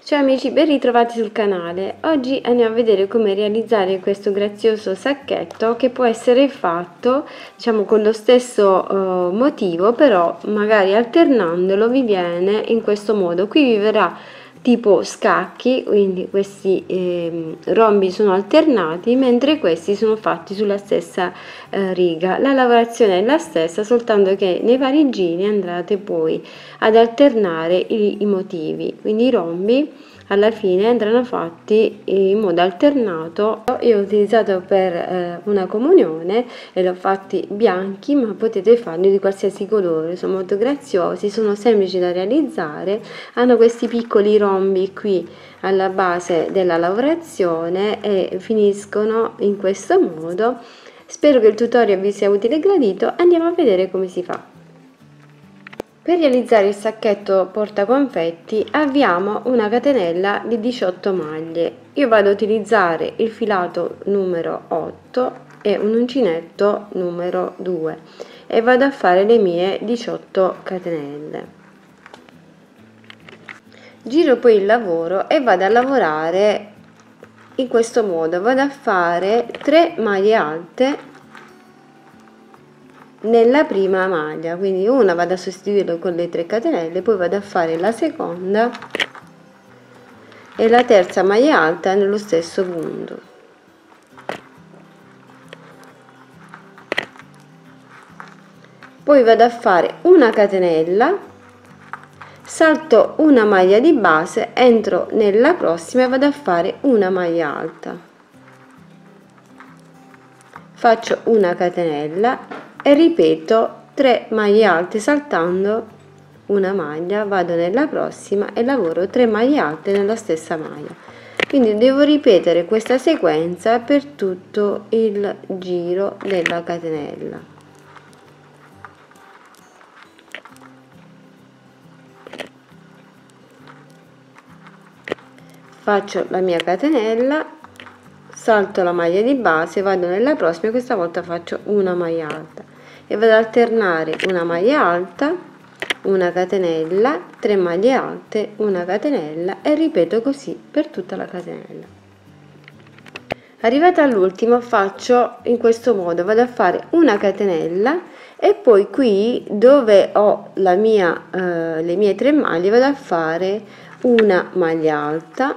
Ciao amici, ben ritrovati sul canale. Oggi andiamo a vedere come realizzare questo grazioso sacchetto che può essere fatto, diciamo, con lo stesso motivo, però magari alternandolo vi viene in questo modo. Qui vi verrà tipo scacchi, quindi questi rombi sono alternati, mentre questi sono fatti sulla stessa riga. La lavorazione è la stessa, soltanto che nei vari giri andrete poi ad alternare i motivi, quindi i rombi alla fine andranno fatti in modo alternato. Io ho utilizzato per una comunione e l'ho fatti bianchi, ma potete farli di qualsiasi colore, sono molto graziosi, sono semplici da realizzare, hanno questi piccoli rombi qui alla base della lavorazione e finiscono in questo modo. Spero che il tutorial vi sia utile e gradito. Andiamo a vedere come si fa. Per realizzare il sacchetto portaconfetti avviamo una catenella di 18 maglie. Io vado a utilizzare il filato numero 8 e un uncinetto numero 2 e vado a fare le mie 18 catenelle. Giro poi il lavoro e vado a lavorare in questo modo, vado a fare 3 maglie alte nella prima maglia, quindi una vado a sostituirlo con le 3 catenelle, poi vado a fare la seconda e la terza maglia alta nello stesso punto. Poi vado a fare una catenella, salto una maglia di base, entro nella prossima e vado a fare una maglia alta, faccio una catenella e ripeto 3 maglie alte saltando una maglia, vado nella prossima e lavoro 3 maglie alte nella stessa maglia. Quindi devo ripetere questa sequenza per tutto il giro della catenella. Faccio la mia catenella, salto la maglia di base, vado nella prossima e questa volta faccio una maglia alta e vado ad alternare una maglia alta, una catenella, 3 maglie alte, una catenella e ripeto così per tutta la catenella. Arrivata all'ultimo faccio in questo modo, vado a fare una catenella e poi qui dove ho la mia le mie 3 maglie vado a fare una maglia alta,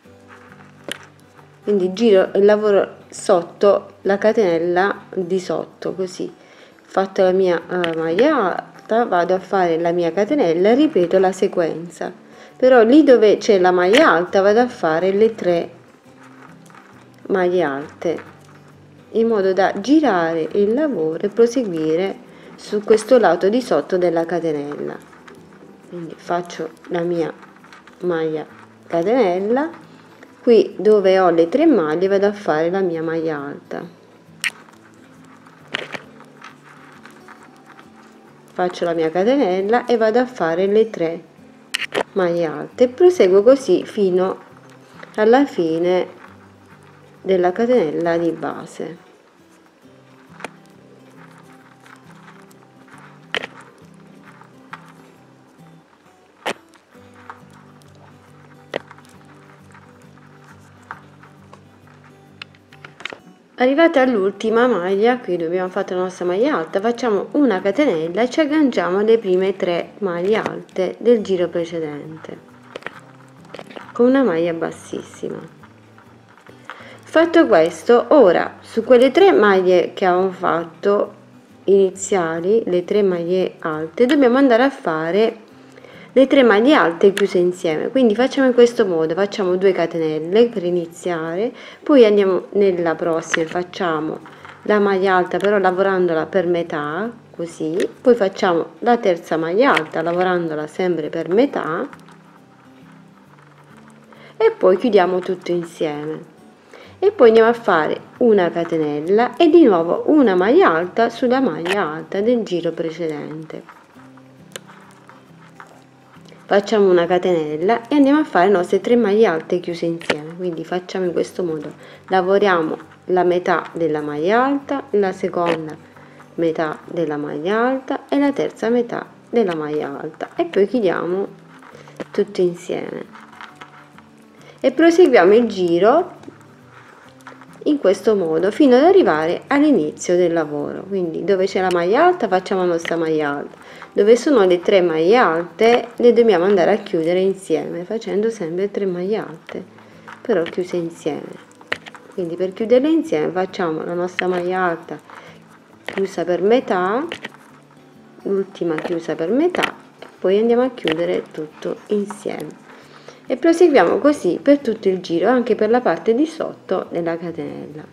quindi giro e lavoro sotto la catenella di sotto, così fatto la mia maglia alta vado a fare la mia catenella e ripeto la sequenza, però lì dove c'è la maglia alta vado a fare le 3 maglie alte in modo da girare il lavoro e proseguire su questo lato di sotto della catenella. Quindi faccio la mia maglia catenella, qui dove ho le 3 maglie vado a fare la mia maglia alta, faccio la mia catenella e vado a fare le 3 maglie alte e proseguo così fino alla fine della catenella di base. Arrivate all'ultima maglia, qui dove abbiamo fatto la nostra maglia alta, facciamo una catenella e ci agganciamo alle prime 3 maglie alte del giro precedente con una maglia bassissima. Fatto questo, ora su quelle 3 maglie che avevamo fatto iniziali, le 3 maglie alte, dobbiamo andare a fare le 3 maglie alte chiuse insieme, quindi facciamo in questo modo, facciamo 2 catenelle per iniziare, poi andiamo nella prossima, facciamo la maglia alta però lavorandola per metà, così, poi facciamo la terza maglia alta lavorandola sempre per metà e poi chiudiamo tutto insieme e poi andiamo a fare una catenella e di nuovo una maglia alta sulla maglia alta del giro precedente. Facciamo una catenella e andiamo a fare le nostre 3 maglie alte chiuse insieme, quindi facciamo in questo modo, lavoriamo la metà della maglia alta, la seconda metà della maglia alta e la terza metà della maglia alta e poi chiudiamo tutto insieme. e proseguiamo il giro in questo modo fino ad arrivare all'inizio del lavoro. Quindi dove c'è la maglia alta facciamo la nostra maglia alta, dove sono le 3 maglie alte le dobbiamo andare a chiudere insieme facendo sempre 3 maglie alte però chiuse insieme. Quindi per chiuderle insieme facciamo la nostra maglia alta chiusa per metà, l'ultima chiusa per metà e poi andiamo a chiudere tutto insieme e proseguiamo così per tutto il giro, anche per la parte di sotto della catenella.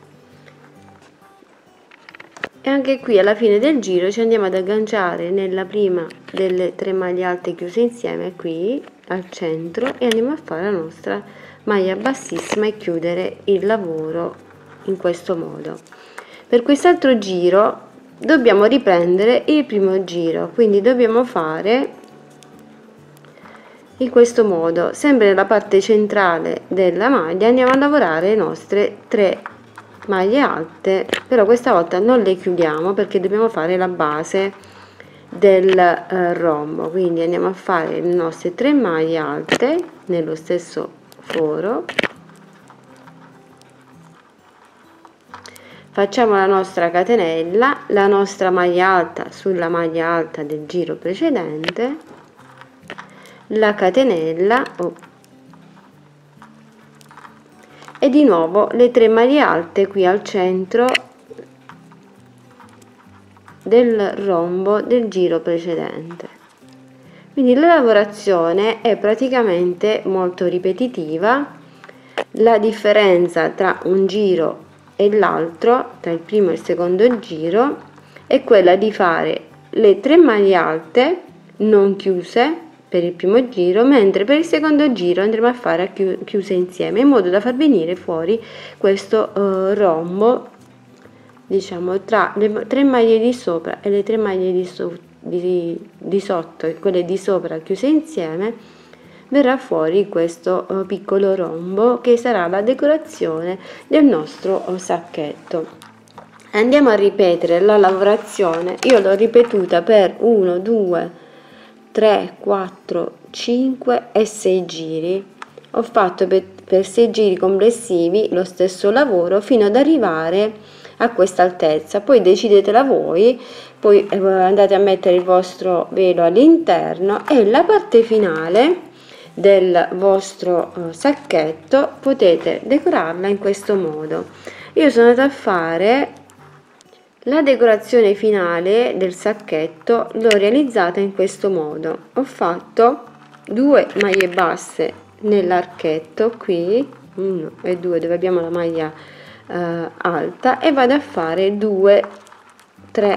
E anche qui alla fine del giro ci andiamo ad agganciare nella prima delle 3 maglie alte chiuse insieme qui al centro e andiamo a fare la nostra maglia bassissima e chiudere il lavoro in questo modo. Per quest'altro giro dobbiamo riprendere il primo giro, quindi dobbiamo fare in questo modo, sempre nella parte centrale della maglia andiamo a lavorare le nostre 3 maglie alte, però questa volta non le chiudiamo perché dobbiamo fare la base del rombo. Quindi andiamo a fare le nostre 3 maglie alte nello stesso foro, facciamo la nostra catenella, la nostra maglia alta sulla maglia alta del giro precedente, la catenella e di nuovo le 3 maglie alte qui al centro del rombo del giro precedente. Quindi la lavorazione è praticamente molto ripetitiva. La differenza tra un giro e l'altro, tra il primo e il secondo giro, è quella di fare le 3 maglie alte non chiuse per il primo giro, mentre per il secondo giro andremo a fare chiuse insieme in modo da far venire fuori questo rombo, diciamo, tra le 3 maglie di sopra e le 3 maglie di sotto e quelle di sopra chiuse insieme verrà fuori questo piccolo rombo che sarà la decorazione del nostro sacchetto. Andiamo a ripetere la lavorazione. Io l'ho ripetuta per 1 2 3 4 5 e 6 giri. Ho fatto per 6 giri complessivi lo stesso lavoro fino ad arrivare a questa altezza. Poi decidetela voi, poi andate a mettere il vostro velo all'interno e la parte finale del vostro sacchetto potete decorarla in questo modo. Io sono andata a fare la decorazione finale del sacchetto, l'ho realizzata in questo modo. Ho fatto 2 maglie basse nell'archetto qui, 1 e 2 dove abbiamo la maglia alta, e vado a fare 3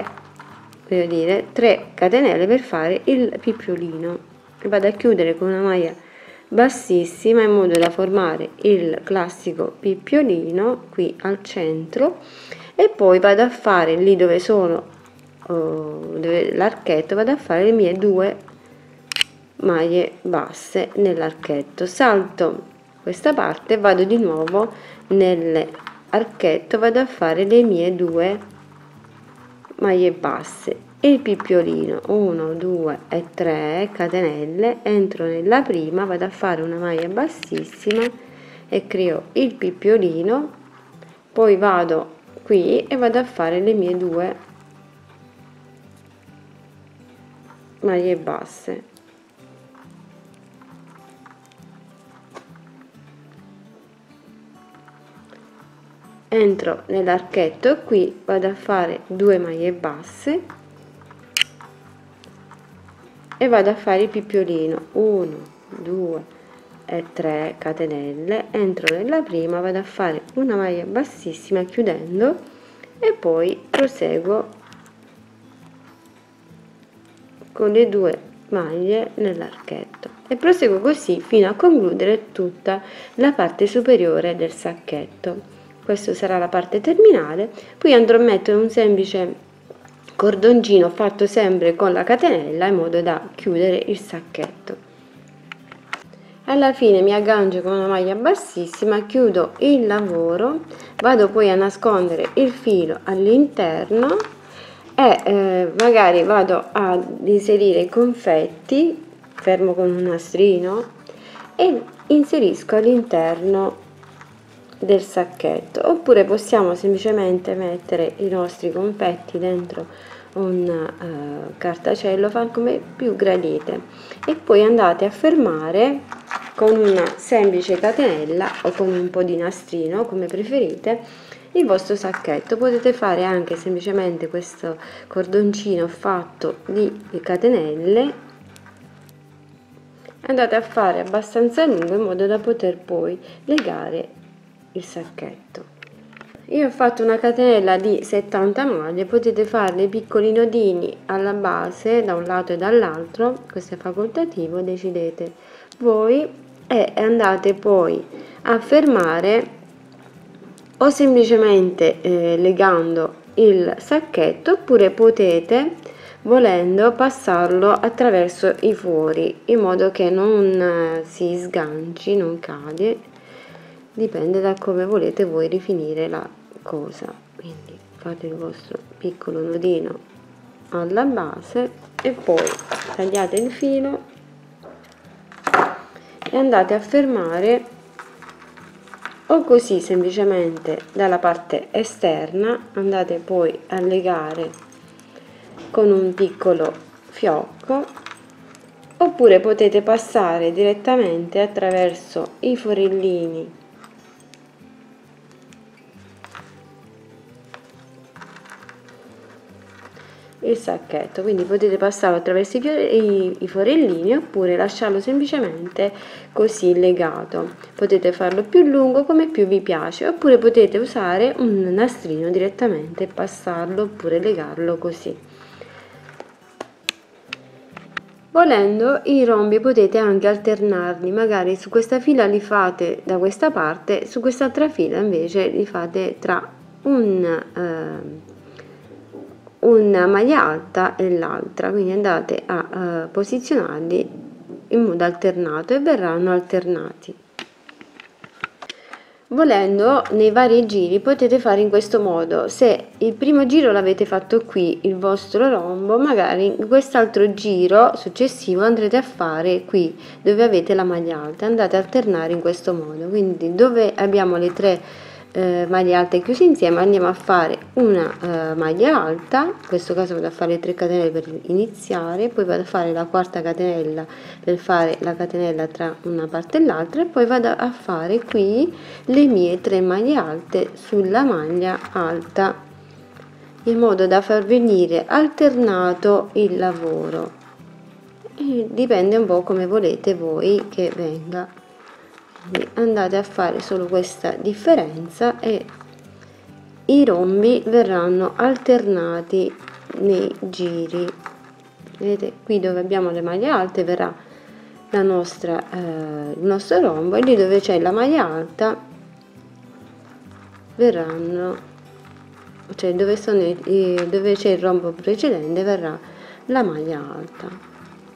catenelle per fare il picciolino e vado a chiudere con una maglia bassissima in modo da formare il classico picciolino qui al centro e poi vado a fare lì dove sono l'archetto, vado a fare le mie 2 maglie basse nell'archetto, salto questa parte, vado di nuovo nell'archetto, vado a fare le mie 2 maglie basse e il picciolino, 1 2 e 3 catenelle, entro nella prima, vado a fare una maglia bassissima e creo il picciolino, poi vado qui e vado a fare le mie 2 maglie basse, entro nell'archetto e qui vado a fare 2 maglie basse e vado a fare il picciolino, 1 2 e 3 catenelle, entro nella prima, vado a fare una maglia bassissima chiudendo e poi proseguo con le 2 maglie nell'archetto e proseguo così fino a concludere tutta la parte superiore del sacchetto. Questa sarà la parte terminale, poi andrò a mettere un semplice cordoncino fatto sempre con la catenella in modo da chiudere il sacchetto. Alla fine mi aggancio con una maglia bassissima, chiudo il lavoro, vado poi a nascondere il filo all'interno e magari vado ad inserire i confetti, fermo con un nastrino, e inserisco all'interno del sacchetto, oppure possiamo semplicemente mettere i nostri confetti dentro un carta cellophane, come più gradite, e poi andate a fermare con una semplice catenella o con un po' di nastrino, come preferite, il vostro sacchetto. Potete fare anche semplicemente questo cordoncino fatto di catenelle, andate a fare abbastanza lungo in modo da poter poi legare il sacchetto. Io ho fatto una catenella di 70 maglie, potete fare dei piccoli nodini alla base da un lato e dall'altro, questo è facoltativo, decidete voi, e andate poi a fermare o semplicemente legando il sacchetto, oppure potete, volendo, passarlo attraverso i fori in modo che non si sganci, non cade. Dipende da come volete voi rifinire la cosa. Quindi fate il vostro piccolo nodino alla base e poi tagliate il filo e andate a fermare, o così semplicemente dalla parte esterna, andate poi a legare con un piccolo fiocco, oppure potete passare direttamente attraverso i forellini il sacchetto, quindi potete passarlo attraverso i forellini, oppure lasciarlo semplicemente così legato. Potete farlo più lungo come più vi piace, oppure potete usare un nastrino direttamente e passarlo, oppure legarlo così. Volendo, i rombi potete anche alternarli, magari su questa fila li fate da questa parte, su quest'altra fila invece li fate tra una maglia alta e l'altra, quindi andate a posizionarli in modo alternato e verranno alternati. Volendo, nei vari giri potete fare in questo modo: se il primo giro l'avete fatto qui il vostro rombo, magari in quest'altro giro successivo andrete a fare qui dove avete la maglia alta, andate a alternare in questo modo. Quindi dove abbiamo le tre maglie alte chiuse insieme andiamo a fare una maglia alta, in questo caso vado a fare 3 catenelle per iniziare, poi vado a fare la quarta catenella per fare la catenella tra una parte e l'altra, e poi vado a fare qui le mie 3 maglie alte sulla maglia alta, in modo da far venire alternato il lavoro, e dipende un po' come volete voi che venga. Andate a fare solo questa differenza e i rombi verranno alternati nei giri. Vedete, qui dove abbiamo le maglie alte verrà il nostro rombo, e lì dove c'è la maglia alta verranno, cioè dove c'è il rombo precedente verrà la maglia alta.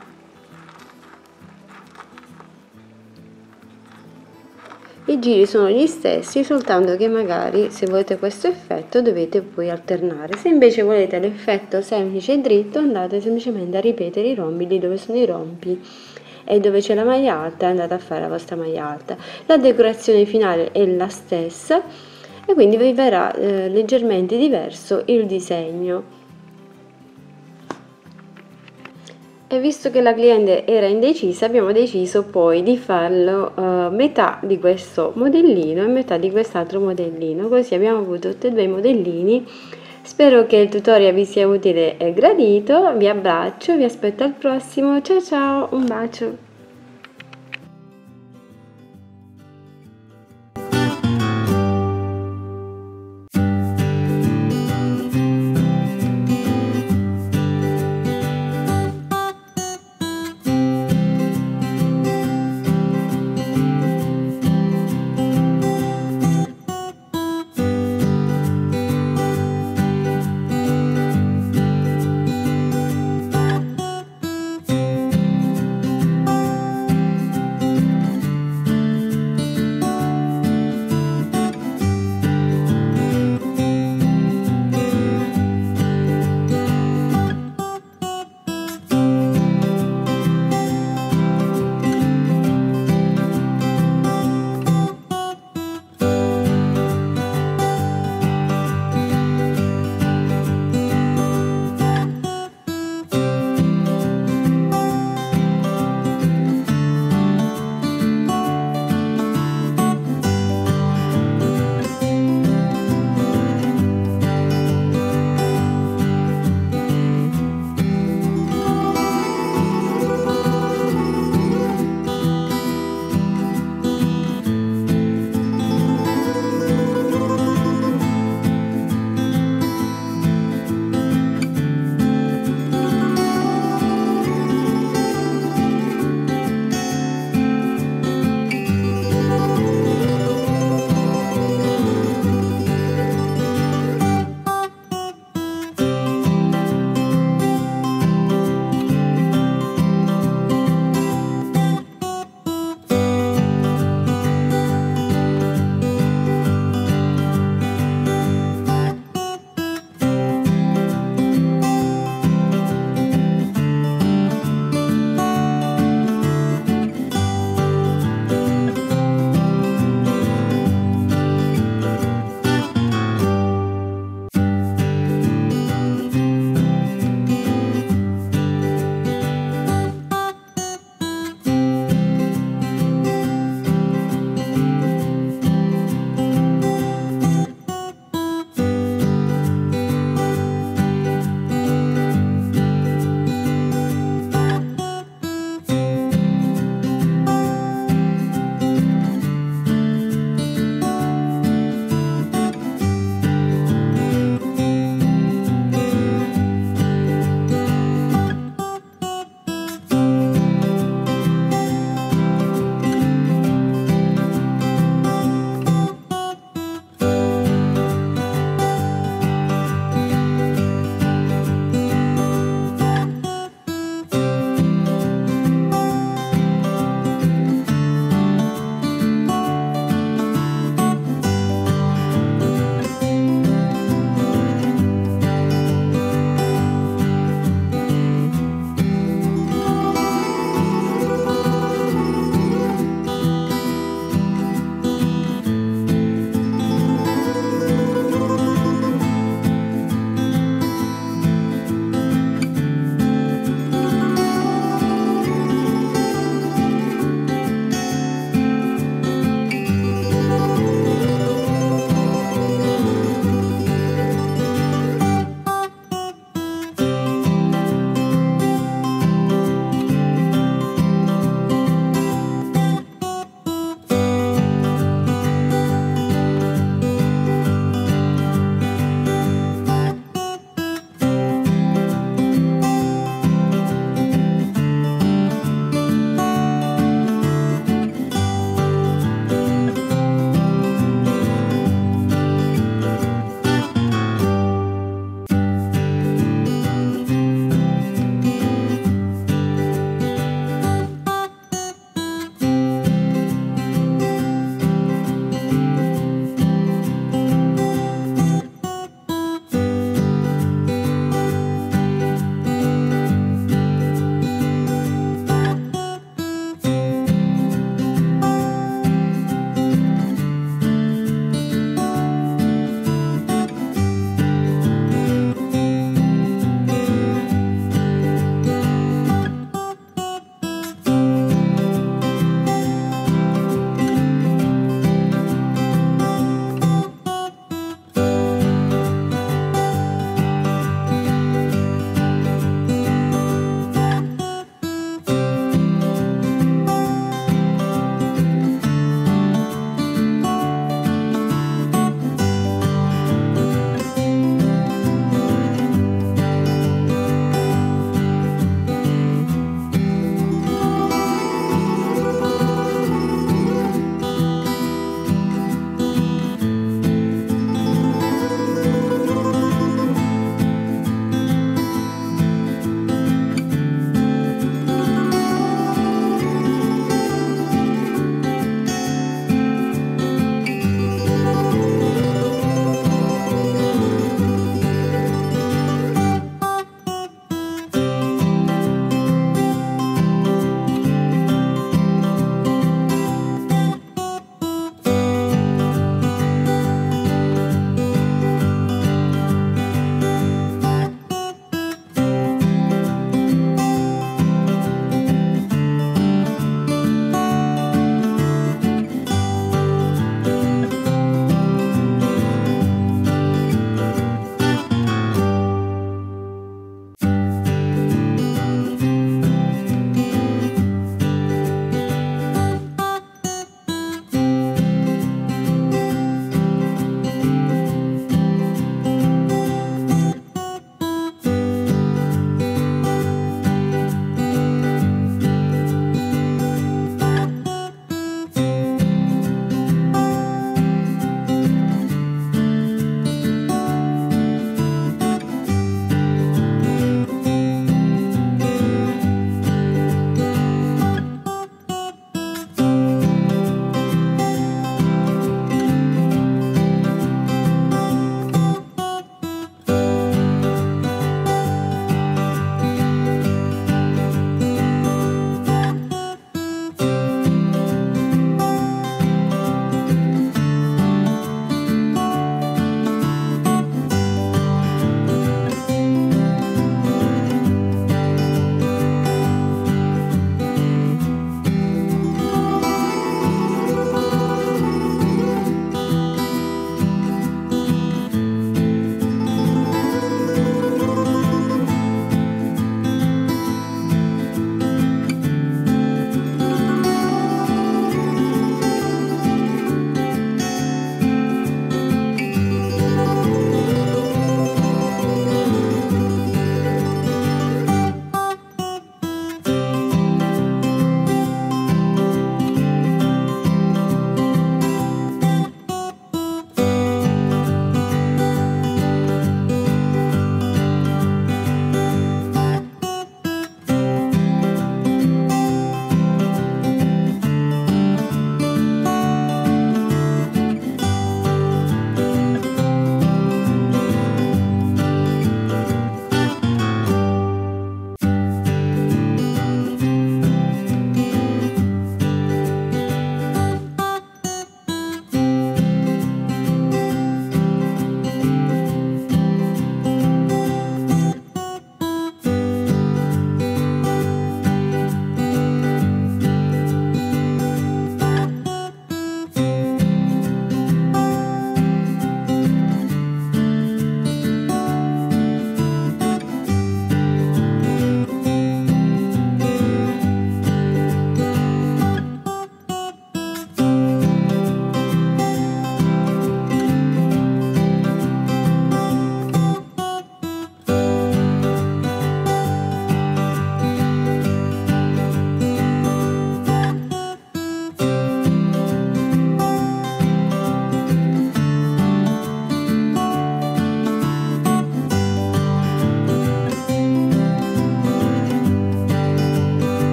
I giri sono gli stessi, soltanto che magari se volete questo effetto dovete poi alternare. Se invece volete l'effetto semplice e dritto, andate semplicemente a ripetere i rombi lì dove sono i rombi, e dove c'è la maglia alta andate a fare la vostra maglia alta. La decorazione finale è la stessa e quindi vi verrà leggermente diverso il disegno. E visto che la cliente era indecisa, abbiamo deciso poi di farlo metà di questo modellino e metà di quest'altro modellino, così abbiamo avuto tutti e due i modellini. Spero che il tutorial vi sia utile e gradito, vi abbraccio, vi aspetto al prossimo, ciao ciao, un bacio!